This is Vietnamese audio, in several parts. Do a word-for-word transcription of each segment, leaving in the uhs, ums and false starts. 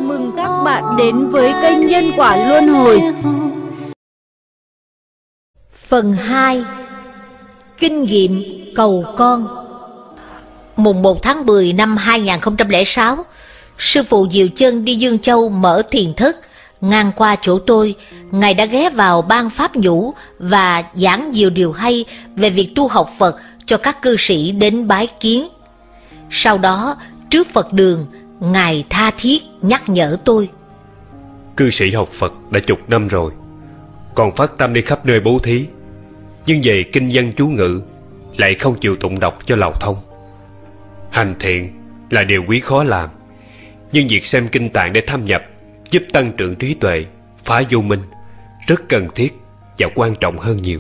mừng các bạn đến với kênh Nhân Quả Luân Hồi. Phần hai. Kinh nghiệm cầu con. Mùng một tháng mười năm hai nghìn không trăm lẻ sáu, sư phụ Diệu Chân đi Dương Châu mở thiền thất. Ngang qua chỗ tôi, Ngài đã ghé vào ban pháp nhũ và giảng nhiều điều hay về việc tu học Phật cho các cư sĩ đến bái kiến. Sau đó, trước Phật đường, Ngài tha thiết nhắc nhở tôi. Cư sĩ học Phật đã chục năm rồi, còn phát tâm đi khắp nơi bố thí, nhưng về kinh văn chú ngữ lại không chịu tụng đọc cho lào thông. Hành thiện là điều quý khó làm, nhưng việc xem kinh tạng để thâm nhập giúp tăng trưởng trí tuệ, phá vô minh rất cần thiết và quan trọng hơn nhiều.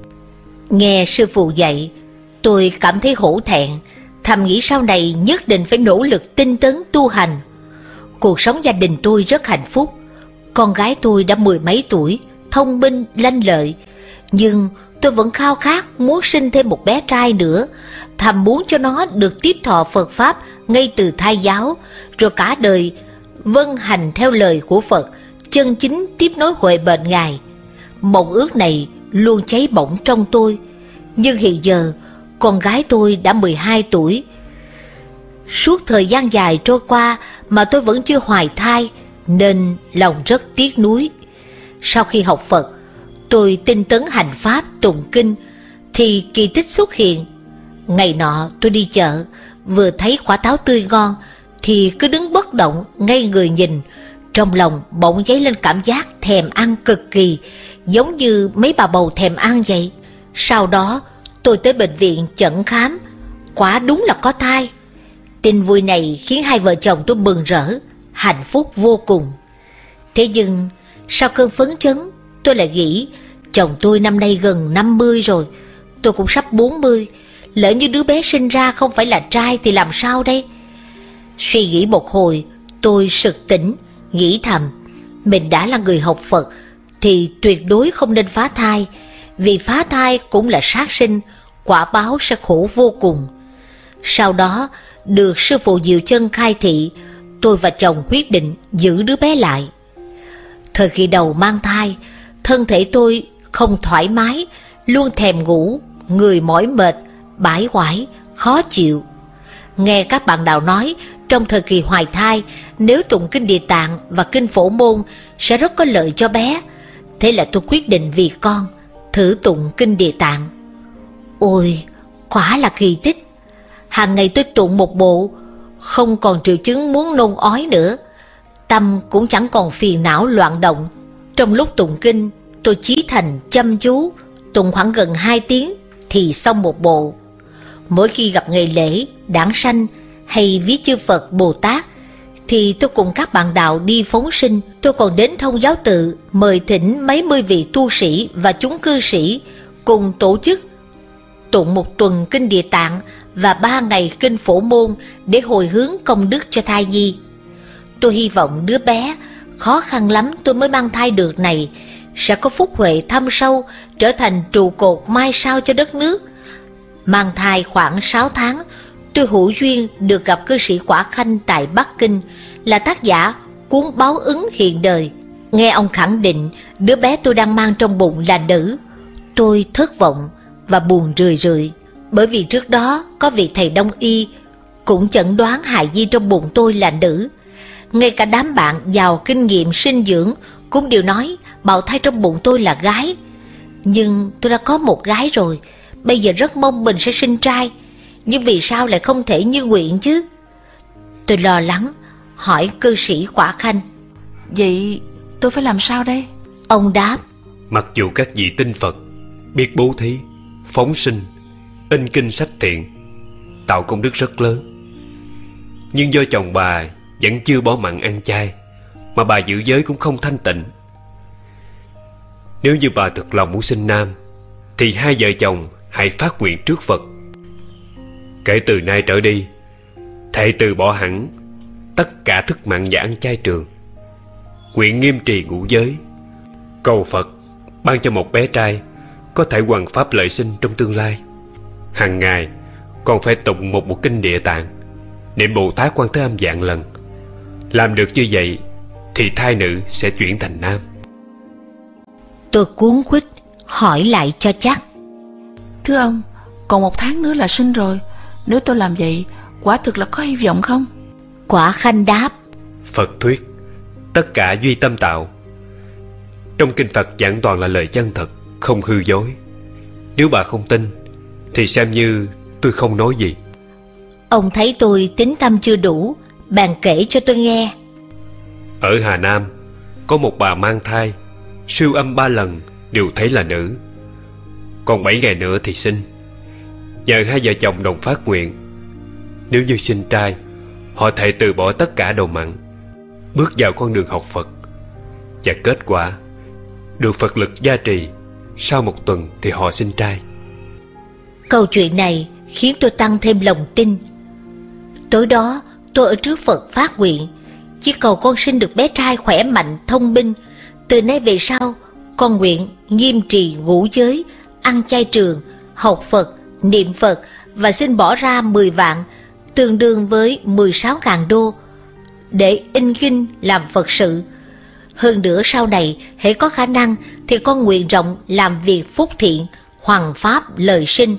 Nghe sư phụ dạy, tôi cảm thấy hổ thẹn, thầm nghĩ sau này nhất định phải nỗ lực tinh tấn tu hành. Cuộc sống gia đình tôi rất hạnh phúc. Con gái tôi đã mười mấy tuổi, thông minh, lanh lợi, nhưng tôi vẫn khao khát muốn sinh thêm một bé trai nữa, thầm muốn cho nó được tiếp thọ Phật Pháp ngay từ thai giáo, rồi cả đời vâng hành theo lời của Phật, chân chính tiếp nối huệ bệnh Ngài. Mộng ước này luôn cháy bỏng trong tôi, nhưng hiện giờ con gái tôi đã mười hai tuổi. Suốt thời gian dài trôi qua mà tôi vẫn chưa hoài thai, nên lòng rất tiếc nuối. Sau khi học Phật, tôi tinh tấn hành Pháp, tụng kinh, thì kỳ tích xuất hiện. Ngày nọ tôi đi chợ, vừa thấy quả táo tươi ngon, thì cứ đứng bất động, ngây người nhìn. Trong lòng bỗng dấy lên cảm giác thèm ăn cực kỳ, giống như mấy bà bầu thèm ăn vậy. Sau đó tôi tới bệnh viện chẩn khám, quả đúng là có thai. Tin vui này khiến hai vợ chồng tôi mừng rỡ, hạnh phúc vô cùng. Thế nhưng sau cơn phấn chấn, tôi lại nghĩ chồng tôi năm nay gần năm mươi rồi, tôi cũng sắp bốn mươi, lỡ như đứa bé sinh ra không phải là trai thì làm sao đây? Suy nghĩ một hồi, tôi sực tỉnh, nghĩ thầm, mình đã là người học Phật thì tuyệt đối không nên phá thai, vì phá thai cũng là sát sinh, quả báo sẽ khổ vô cùng. Sau đó, được sư phụ Diệu Chân khai thị, tôi và chồng quyết định giữ đứa bé lại. Thời kỳ đầu mang thai, thân thể tôi không thoải mái, luôn thèm ngủ, người mỏi mệt, bãi quải, khó chịu. Nghe các bạn đạo nói, trong thời kỳ hoài thai, nếu tụng kinh Địa Tạng và kinh Phổ Môn sẽ rất có lợi cho bé. Thế là tôi quyết định vì con, thử tụng kinh Địa Tạng. Ôi, quả là kỳ tích. Hàng ngày tôi tụng một bộ, không còn triệu chứng muốn nôn ói nữa. Tâm cũng chẳng còn phiền não loạn động. Trong lúc tụng kinh, tôi chí thành chăm chú, tụng khoảng gần hai tiếng thì xong một bộ. Mỗi khi gặp ngày lễ, đản sanh hay viết chư Phật, Bồ Tát, thì tôi cùng các bạn đạo đi phóng sinh. Tôi còn đến thông giáo tự mời thỉnh mấy mươi vị tu sĩ và chúng cư sĩ cùng tổ chức tụng một tuần kinh Địa Tạng và ba ngày kinh Phổ Môn để hồi hướng công đức cho thai nhi. Tôi hy vọng đứa bé khó khăn lắm tôi mới mang thai được này sẽ có phúc huệ thâm sâu, trở thành trụ cột mai sau cho đất nước. Mang thai khoảng sáu tháng, tôi hữu duyên được gặp cư sĩ Quả Khanh tại Bắc Kinh, là tác giả cuốn Báo Ứng Hiện Đời. Nghe ông khẳng định đứa bé tôi đang mang trong bụng là nữ, tôi thất vọng và buồn rười rượi, bởi vì trước đó có vị thầy đông y cũng chẩn đoán hài nhi trong bụng tôi là nữ. Ngay cả đám bạn giàu kinh nghiệm sinh dưỡng cũng đều nói bào thai trong bụng tôi là gái. Nhưng tôi đã có một gái rồi, bây giờ rất mong mình sẽ sinh trai, nhưng vì sao lại không thể như nguyện chứ? Tôi lo lắng, hỏi cư sĩ Quả Khanh. Vậy tôi phải làm sao đây? Ông đáp, mặc dù các vị tin Phật, biết bố thí, phóng sinh, in kinh sách thiện, tạo công đức rất lớn, nhưng do chồng bà vẫn chưa bỏ mặn ăn chay, mà bà giữ giới cũng không thanh tịnh. Nếu như bà thực lòng muốn sinh nam, thì hai vợ chồng hãy phát nguyện trước Phật. Kể từ nay trở đi, thệ từ bỏ hẳn tất cả thức mặn và ăn chay trường, nguyện nghiêm trì ngũ giới, cầu Phật ban cho một bé trai có thể hoằng pháp lợi sinh trong tương lai. Hàng ngày còn phải tụng một bộ kinh Địa Tạng, niệm Bồ Tát Quan Thế Âm vạn lần. Làm được như vậy thì thai nữ sẽ chuyển thành nam. Tôi cuống quýt hỏi lại cho chắc. Thưa ông, còn một tháng nữa là sinh rồi. Nếu tôi làm vậy, quả thực là có hy vọng không? Quả Khanh đáp. Phật thuyết, tất cả duy tâm tạo. Trong kinh Phật giảng toàn là lời chân thật, không hư dối. Nếu bà không tin, thì xem như tôi không nói gì. Ông thấy tôi tín tâm chưa đủ, bèn kể cho tôi nghe. Ở Hà Nam, có một bà mang thai, siêu âm ba lần đều thấy là nữ. Còn bảy ngày nữa thì sinh. Nhờ hai vợ chồng đồng phát nguyện, nếu như sinh trai, họ thệ từ bỏ tất cả đồ mặn, bước vào con đường học Phật. Và kết quả, được Phật lực gia trì, sau một tuần thì họ sinh trai. Câu chuyện này khiến tôi tăng thêm lòng tin. Tối đó tôi ở trước Phật phát nguyện, chỉ cầu con sinh được bé trai khỏe mạnh, thông minh. Từ nay về sau, con nguyện nghiêm trì ngũ giới, ăn chay trường, học Phật, niệm Phật và xin bỏ ra mười vạn, tương đương với mười sáu ngàn đô, để in kinh làm Phật sự. Hơn nữa sau này, hễ có khả năng thì con nguyện rộng làm việc phúc thiện, hoằng pháp lời sinh.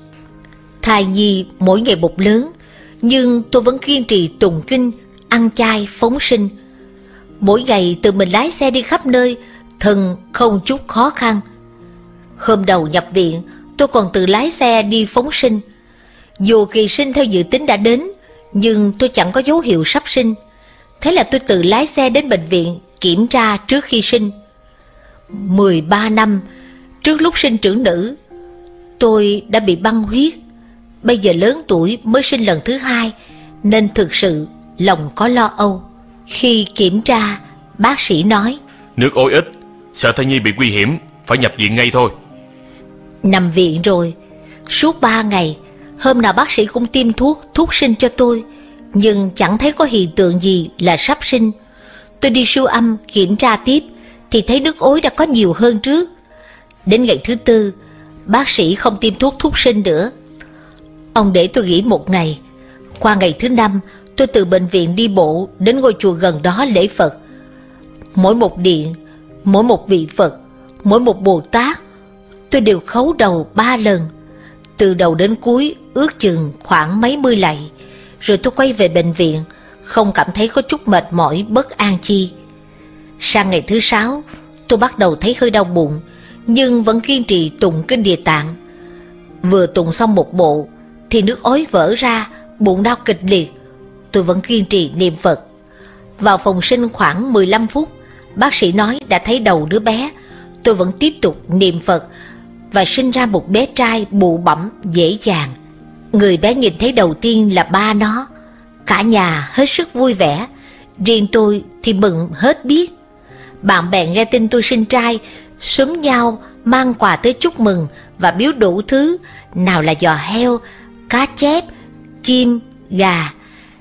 Thai nhi mỗi ngày một lớn, nhưng tôi vẫn kiên trì tụng kinh, ăn chay, phóng sinh. Mỗi ngày tự mình lái xe đi khắp nơi, thân không chút khó khăn. Hôm đầu nhập viện, tôi còn tự lái xe đi phóng sinh. Dù kỳ sinh theo dự tính đã đến, nhưng tôi chẳng có dấu hiệu sắp sinh. Thế là tôi tự lái xe đến bệnh viện kiểm tra trước khi sinh. mười ba năm trước lúc sinh trưởng nữ, tôi đã bị băng huyết. Bây giờ lớn tuổi mới sinh lần thứ hai, nên thực sự lòng có lo âu. Khi kiểm tra, bác sĩ nói: nước ối ít, sợ thai nhi bị nguy hiểm, phải nhập viện ngay thôi. Nằm viện rồi suốt ba ngày, hôm nào bác sĩ cũng tiêm thuốc thúc sinh cho tôi, nhưng chẳng thấy có hiện tượng gì là sắp sinh. Tôi đi siêu âm kiểm tra tiếp thì thấy nước ối đã có nhiều hơn trước. Đến ngày thứ tư, bác sĩ không tiêm thuốc thúc sinh nữa. Ông để tôi nghỉ một ngày. Qua ngày thứ năm, tôi từ bệnh viện đi bộ đến ngôi chùa gần đó lễ Phật. Mỗi một điện, mỗi một vị Phật, mỗi một Bồ Tát, tôi đều khấu đầu ba lần. Từ đầu đến cuối ước chừng khoảng mấy mươi lạy, rồi tôi quay về bệnh viện, không cảm thấy có chút mệt mỏi bất an chi. Sang ngày thứ sáu, tôi bắt đầu thấy hơi đau bụng, nhưng vẫn kiên trì tụng kinh Địa Tạng. Vừa tụng xong một bộ thì nước ối vỡ ra, bụng đau kịch liệt. Tôi vẫn kiên trì niệm Phật. Vào phòng sinh khoảng mười lăm phút, bác sĩ nói đã thấy đầu đứa bé. Tôi vẫn tiếp tục niệm Phật và sinh ra một bé trai bụ bẫm dễ dàng. Người bé nhìn thấy đầu tiên là ba nó. Cả nhà hết sức vui vẻ, riêng tôi thì mừng hết biết. Bạn bè nghe tin tôi sinh trai xúm nhau mang quà tới chúc mừng và biếu đủ thứ, nào là giò heo, cá chép, chim, gà.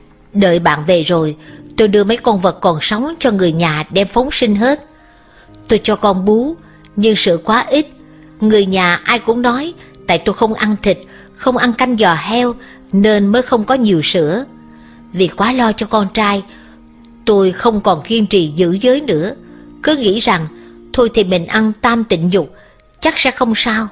Đợi bạn về rồi, tôi đưa mấy con vật còn sống cho người nhà đem phóng sinh hết. Tôi cho con bú, nhưng sữa quá ít. Người nhà ai cũng nói tại tôi không ăn thịt, không ăn canh giò heo nên mới không có nhiều sữa. Vì quá lo cho con trai, tôi không còn kiên trì giữ giới nữa, cứ nghĩ rằng thôi thì mình ăn tam tịnh dục chắc sẽ không sao.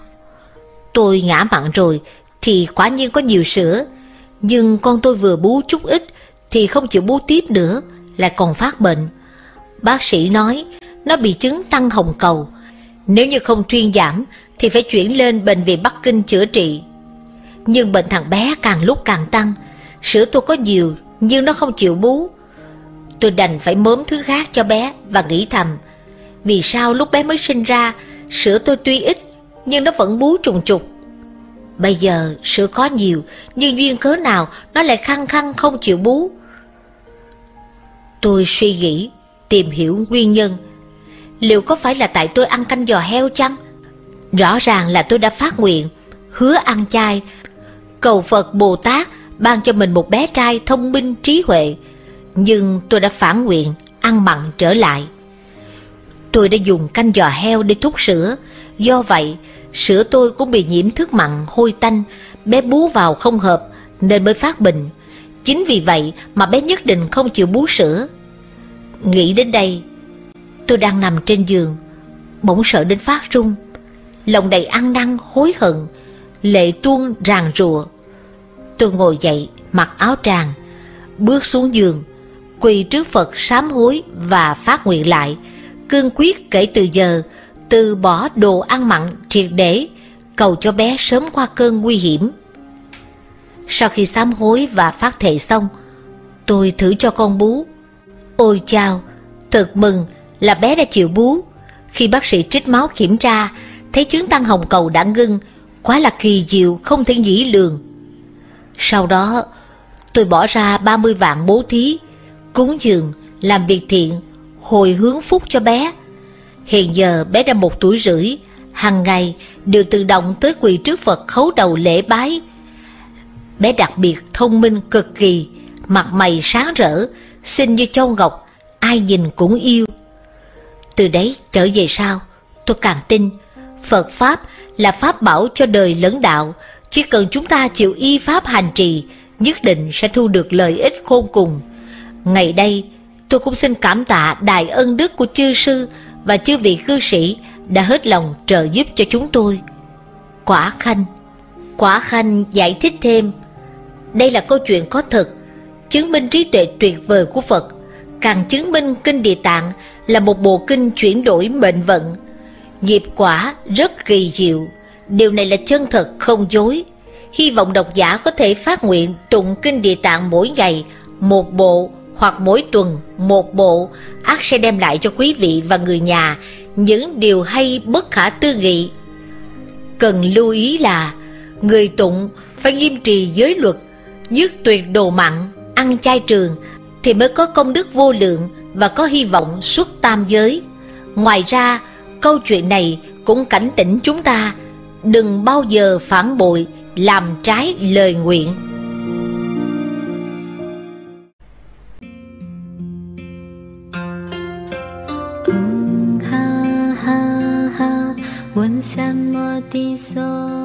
Tôi ngã mặn rồi thì quả nhiên có nhiều sữa, nhưng con tôi vừa bú chút ít thì không chịu bú tiếp nữa, lại còn phát bệnh. Bác sĩ nói nó bị chứng tăng hồng cầu, nếu như không thuyên giảm thì phải chuyển lên bệnh viện Bắc Kinh chữa trị. Nhưng bệnh thằng bé càng lúc càng tăng, sữa tôi có nhiều nhưng nó không chịu bú. Tôi đành phải mớm thứ khác cho bé và nghĩ thầm, vì sao lúc bé mới sinh ra, sữa tôi tuy ít nhưng nó vẫn bú trùng trục. Bây giờ sữa có nhiều, nhưng duyên cớ nào nó lại khăng khăng không chịu bú. Tôi suy nghĩ, tìm hiểu nguyên nhân. Liệu có phải là tại tôi ăn canh giò heo chăng? Rõ ràng là tôi đã phát nguyện, hứa ăn chay, cầu Phật Bồ Tát ban cho mình một bé trai thông minh trí huệ, nhưng tôi đã phản nguyện ăn mặn trở lại. Tôi đã dùng canh giò heo để thúc sữa, do vậy sữa tôi cũng bị nhiễm thức mặn hôi tanh, bé bú vào không hợp nên mới phát bệnh. Chính vì vậy mà bé nhất định không chịu bú sữa. Nghĩ đến đây, tôi đang nằm trên giường, bỗng sợ đến phát run, lòng đầy ăn năn hối hận, lệ tuôn ràn rụa. Tôi ngồi dậy, mặc áo tràng, bước xuống giường, quỳ trước Phật sám hối và phát nguyện lại, cương quyết kể từ giờ từ bỏ đồ ăn mặn triệt để, cầu cho bé sớm qua cơn nguy hiểm. Sau khi sám hối và phát thệ xong, tôi thử cho con bú. Ôi chao, thật mừng là bé đã chịu bú. Khi bác sĩ trích máu kiểm tra, thấy chứng tăng hồng cầu đã ngưng, quá là kỳ diệu không thể nghĩ lường. Sau đó, tôi bỏ ra ba mươi vạn bố thí, cúng dường, làm việc thiện, hồi hướng phúc cho bé. Hiện giờ bé đã một tuổi rưỡi, hàng ngày đều tự động tới quỳ trước Phật khấu đầu lễ bái. Bé đặc biệt thông minh cực kỳ, mặt mày sáng rỡ, xinh như châu ngọc, ai nhìn cũng yêu. Từ đấy trở về sau, tôi càng tin Phật Pháp là pháp bảo cho đời lẫn đạo, chỉ cần chúng ta chịu y pháp hành trì, nhất định sẽ thu được lợi ích khôn cùng. Ngày đây, tôi cũng xin cảm tạ đại ân đức của chư sư và chư vị cư sĩ đã hết lòng trợ giúp cho chúng tôi. Quả Khanh Quả Khanh giải thích thêm, đây là câu chuyện có thật, chứng minh trí tuệ tuyệt vời của Phật, càng chứng minh kinh Địa Tạng là một bộ kinh chuyển đổi mệnh vận. Nghiệp quả rất kỳ diệu, điều này là chân thật không dối. Hy vọng độc giả có thể phát nguyện tụng kinh Địa Tạng mỗi ngày một bộ hoặc mỗi tuần một bộ, ắt sẽ đem lại cho quý vị và người nhà những điều hay bất khả tư nghị. Cần lưu ý là người tụng phải nghiêm trì giới luật, dứt tuyệt đồ mặn, ăn chay trường thì mới có công đức vô lượng và có hy vọng xuất tam giới. Ngoài ra, câu chuyện này cũng cảnh tỉnh chúng ta đừng bao giờ phản bội, làm trái lời nguyện. ha ha ha，问三摩地所。